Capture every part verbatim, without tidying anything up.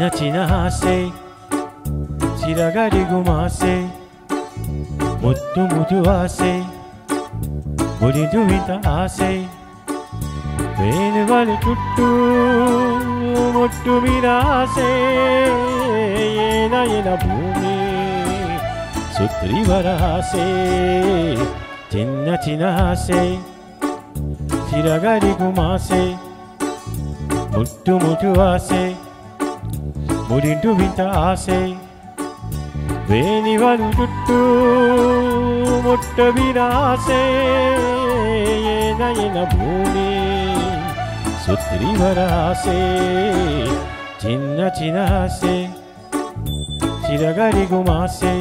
ಚಿನ್ನ ಚಿನ್ನ ಆಸೆ ಚಿರಗಡಿ ಗುಮಾಸೆ ಮುತ್ತು ಮುದು ಆಸೆ ಮುರಿದು ಇಂಥ ಆಸೆ ವೇಣುಗಳು ತುಟ್ಟು ಮುಟ್ಟು ವಿರಾಸೆ ಏನ ಏನ ಭೂಮಿ ಸುತ್ರಿವರ ಆಸೆ ಚಿನ್ನ ಚಿನ್ನ ಆಸೆ ಚಿರಗಡಿ ಗುಮಾಸೆ ಮುಟ್ಟು ಮುಟ್ಟು ಆಸೆ ಮುರಿದು ಇಂಥ ಆಸೆ ವೇಣಿಗಳು ತುಟ್ಟು ಮುಟ್ಟು ವಿರಾಸೆ ಏನ ಏನ ಭೂಮಿ ಸುತ್ರಿವರ ಆಸೆ ಚಿನ್ನ ಚಿನ್ನ ಆಸೆ ಚಿರಗಡಿ ಗುಮಾಸೆ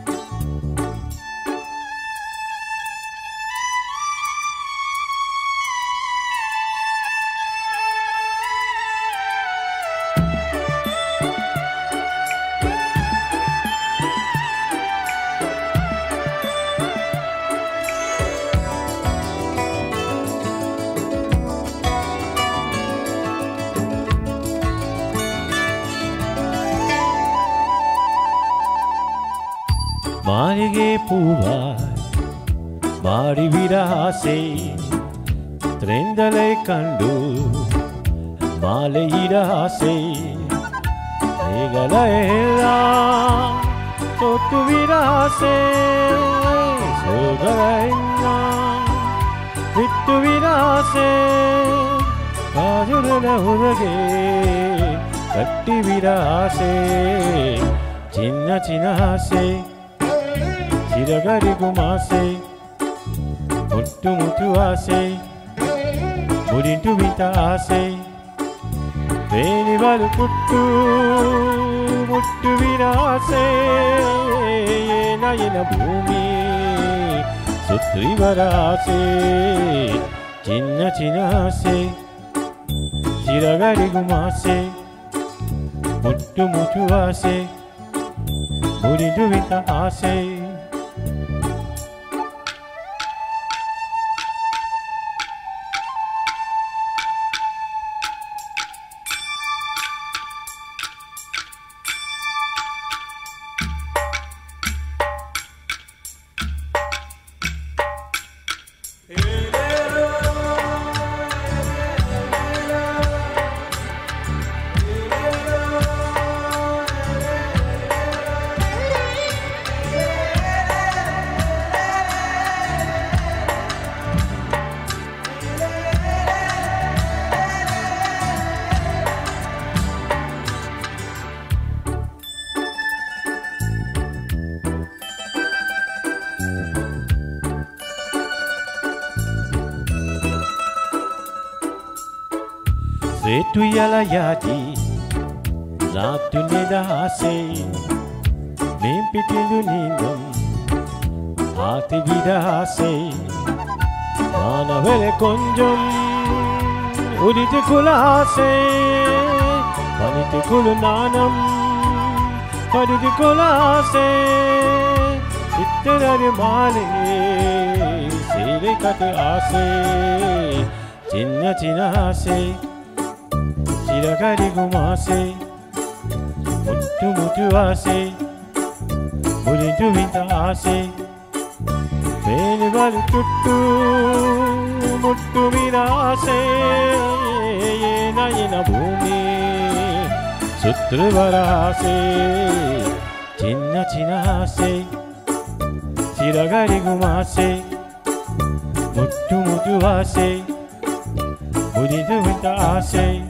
ಮಾರಿಗೆ ಪೂವ ಮಾಡಿವಿರ ಆಸೆ ತ್ರೆಂದಲೈ ಕಂಡು ಮಾಲೆಯಿರ ಆಸೆ ಹೇಗಲ ಎಲ್ಲ ತೊತ್ತುವಿರ ಆಸೆ ಸೋಗಲ ಎಲ್ಲ ಬಿಟ್ಟುವಿರ ಆಸೆ ಕಾಜುಗಳ ಹೊರಗೆ ಕಟ್ಟಿವಿರ ಆಸೆ ಚಿನ್ನ ಚಿನ್ನ ಆಸೆ ಚಿರಗಡಿ ಗುಮಾಸೆ ಮುಟ್ಟು ಮುಟ್ಟು ಆಸೆ ಮುರಿದು ಇಂಥ ಆಸೆ ವೇಣಿಗಳು ತುಟ್ಟು ಮುಟ್ಟು ವಿರಾಸೆ ಏನ ಏನ ಭೂಮಿ ಸುತ್ರಿವರ ಆಸೆ ಚಿನ್ನ ಚಿನ್ನ ಆಸೆ ಚಿರಗಡಿ ಗುಮಾಸೆ ಮುಟ್ಟು ಮುಟ್ಟು ಆಸೆ ಮುರಿದು ಇಂಥ ಆಸೆ Retu yala yadi Latu neda ase Nempitindu nindam Hati vida ase Mana vele konjam Uditi kula ase Paniti kulu nanam Paditi kula ase Sitterari male Sere kate ase Chinna chinna ase ಚಿರಗಡಿ ಗುಮಾಸೆ ಮುಟ್ಟು ಮುಟ್ಟು ಆಸೆ ಮುರಿದು ಇಂಥ ಆಸೆ ವೇಣುಗಳು ತುಟ್ಟು ಮುಟ್ಟು ವಿರಾಸೆ ಏನ ಏನ ಭೂಮಿ ಸುತ್ರಿವರ ಆಸೆ ಚಿನ್ನ ಚಿನ್ನ ಆಸೆ ಚಿರಗಡಿ ಗುಮಾಸೆ ಮುಟ್ಟು ಮುಟ್ಟು ಆಸೆ ಮುರಿದು ಇಂಥ ಆಸೆ